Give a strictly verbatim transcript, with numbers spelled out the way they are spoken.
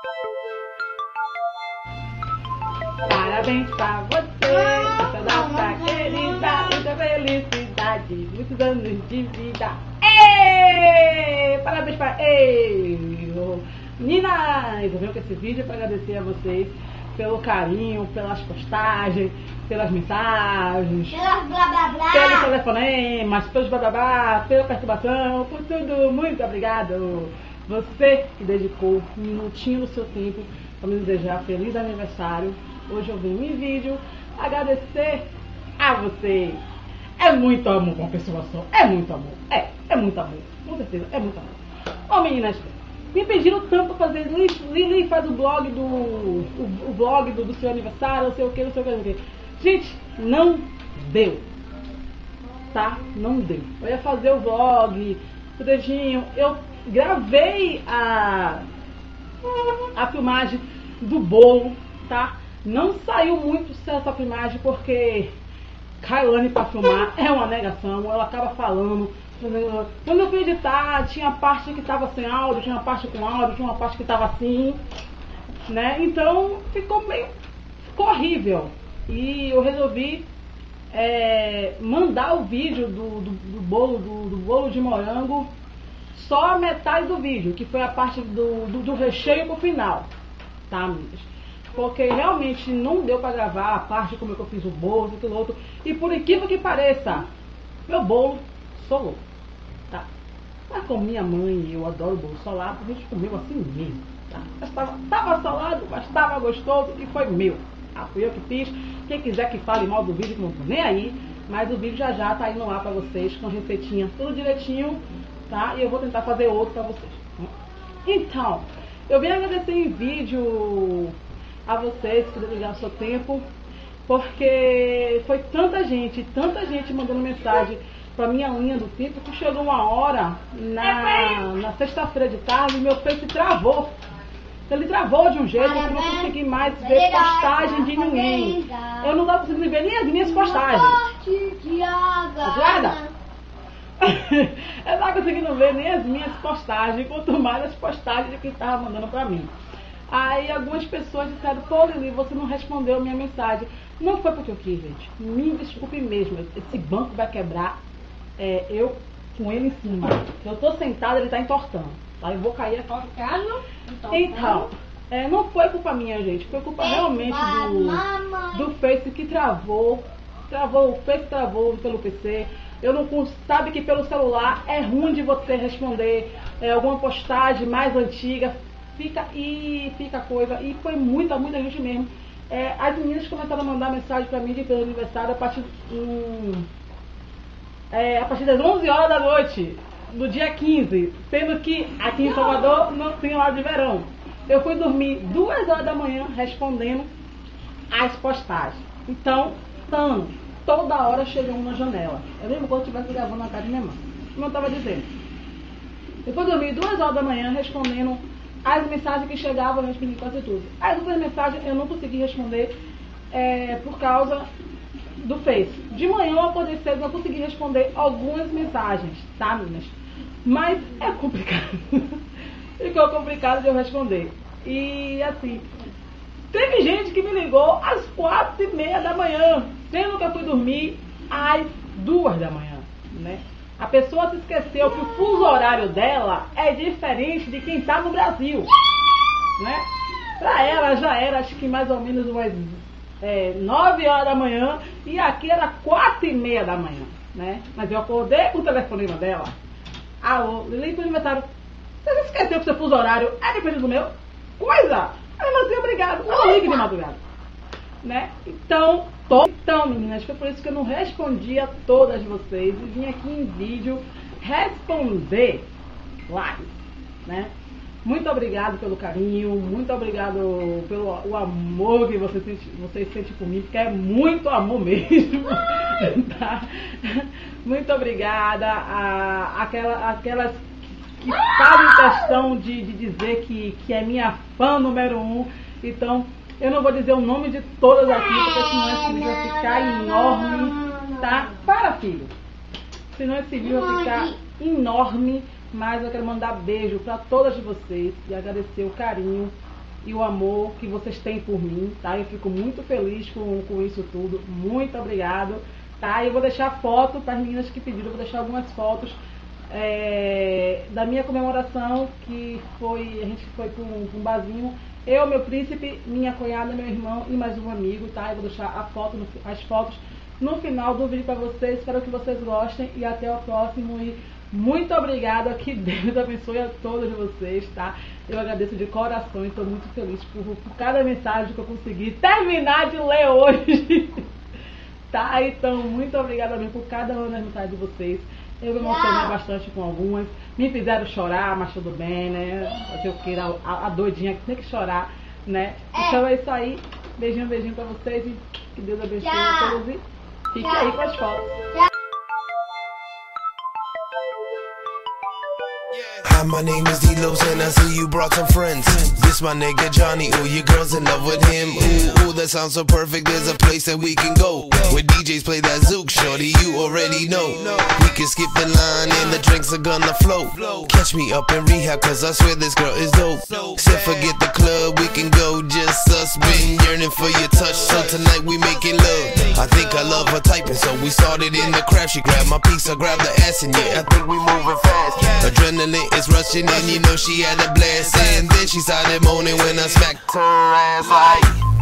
Parabéns pra você, essa data querida, muita felicidade, muitos anos de vida. Ei! Parabéns pra... Ei! Meninas, eu venho com esse vídeo para agradecer a vocês pelo carinho, pelas postagens, pelas mensagens, pelas blá blá blá, pelos telefonemas, pelos blá blá blá, pela perturbação, por tudo. Muito obrigado. Você que dedicou um minutinho do seu tempo para me desejar feliz aniversário. Hoje eu vim em vídeo agradecer a vocês. É muito amor com a pessoa só. É muito amor. É, é muito amor. Com certeza, é muito amor. Ó, meninas, me pediram tanto para fazer. Lili faz o blog do. O, o blog do, do seu aniversário, não sei o que, não sei o que, não sei o que. Gente, não deu. Tá? Não deu. Eu ia fazer o vlog, o dedinho. Eu gravei a. A filmagem do bolo, tá? Não saiu muito certo a filmagem porque Kailane para filmar é uma negação, ela acaba falando. Quando eu fui editar, tinha parte que estava sem áudio, tinha uma parte com áudio, tinha uma parte que estava assim, né? Então ficou meio, ficou horrível. E eu resolvi é, mandar o vídeo do, do, do bolo do, do bolo de morango, só a metade do vídeo, que foi a parte do, do, do recheio pro final, tá, amigas? Porque realmente não deu para gravar a parte como é que eu fiz o bolo, aquilo outro. E por incrível que pareça, meu bolo solou, tá? Mas com minha mãe, eu adoro bolo solado, a gente comeu assim mesmo, tá? Mas tava, tava solado, mas tava gostoso e foi meu. Ah, fui eu que fiz. Quem quiser que fale mal do vídeo, não tô nem aí. Mas o vídeo já já tá indo lá pra vocês, com receitinha tudo direitinho, tá? E eu vou tentar fazer outro pra vocês. Então, eu vim agradecer em vídeo a vocês que dedicaram o seu tempo, porque foi tanta gente, tanta gente mandando mensagem pra minha linha do tempo, que chegou uma hora na, na sexta-feira de tarde e meu Face travou. Ele travou de um jeito que eu não consegui mais ver postagem de ninguém. Eu não estava conseguindo ver nem as minhas postagens. Aguarda! Eu não estava conseguindo ver nem as minhas postagens, quanto mais as postagens de quem estava mandando pra mim. Aí algumas pessoas disseram, pô, Lili, você não respondeu a minha mensagem. Não foi porque eu quis, gente. Me desculpe mesmo. Esse banco vai quebrar, é, eu com ele em cima. Eu tô sentada, ele tá entortando. Tá? Eu vou cair aqui. Então, é, não foi culpa minha, gente. Foi culpa realmente do, do Face que travou. Travou, o Face travou pelo P C. Eu não sabe que pelo celular é ruim de você responder é, alguma postagem mais antiga. Fica e fica coisa, e foi muita, muita gente mesmo. É, as meninas começaram a mandar mensagem pra mim de pelo aniversário a partir, hum, é, a partir das onze horas da noite, do dia quinze, sendo que aqui em Salvador não tem hora de verão. Eu fui dormir duas horas da manhã respondendo as postagens. Então, estando toda hora chegando na janela. Eu lembro quando eu estivesse gravando na casa de minha mãe, como eu estava dizendo. Eu fui dormir duas horas da manhã respondendo as mensagens que chegavam, eu respondi quase tudo. As outras mensagens eu não consegui responder é, por causa do Face. De manhã eu acordei cedo, eu consegui responder algumas mensagens, tá, meninas? Mas é complicado. Ficou complicado de eu responder. E assim, teve gente que me ligou às quatro e meia da manhã, sendo que eu fui dormir às duas da manhã, né? A pessoa se esqueceu que o fuso horário dela é diferente de quem está no Brasil, né? Para ela já era, acho que mais ou menos umas é, nove horas da manhã e aqui era quatro e meia da manhã, né? Mas eu acordei com o telefonema dela. Alô, Lili, pro aniversário. Você se esqueceu que seu fuso horário é diferente do meu? Coisa! Aí assim, obrigado. Não ligue de madrugada, né? Então, tô... então, meninas, foi por isso que eu não respondi a todas vocês e vim aqui em vídeo responder live, né? Muito obrigado pelo carinho, muito obrigado pelo o amor que vocês sentem, vocês sentem por mim, porque é muito amor mesmo, tá? Muito obrigada a aquela, aquelas que fazem questão de, de dizer que, que é minha fã número um. Então, eu não vou dizer o nome de todas aqui, porque senão esse vídeo vai ficar enorme, tá? Para, filho! Senão esse vídeo vai ficar enorme, mas eu quero mandar beijo para todas de vocês e agradecer o carinho e o amor que vocês têm por mim, tá? Eu fico muito feliz com, com isso tudo. Muito obrigado, tá? Eu vou deixar foto para as meninas que pediram, eu vou deixar algumas fotos é, da minha comemoração, que foi, a gente foi para um, um barzinho, eu, meu príncipe, minha cunhada, meu irmão e mais um amigo, tá? Eu vou deixar a foto, as fotos no final do vídeo para vocês. Espero que vocês gostem e até o próximo. E muito obrigada, que Deus abençoe a todos vocês, tá? Eu agradeço de coração e estou muito feliz por, por cada mensagem que eu consegui terminar de ler hoje. Tá? Então, muito obrigada mesmo por cada uma das mensagens de vocês. Eu me emocionei bastante com algumas, me fizeram chorar, mas tudo bem, né? Fazer o que? A, a doidinha que tem que chorar, né? Então é isso aí. Beijinho, beijinho pra vocês e que Deus abençoe a todos e fique aí com as fotos. Hi, my name is D-Los and I see you brought some friends. This my nigga Johnny, ooh, your girl's in love with him. Ooh, ooh, that sounds so perfect, there's a place that we can go where D Js play that Zouk, shorty, you already know. We can skip the line and the drinks are gonna flow. Catch me up in rehab, cause I swear this girl is dope. Said forget the club, we can go, just us. Been yearning for your touch, so tonight we making love. I think I love her typing, so we started in the crowd. She grabbed my piece, I grabbed the ass, and yeah, I think we moving fast. Adrenaline is rushing and you know she had a blast. And then she started moaning when I smacked her ass like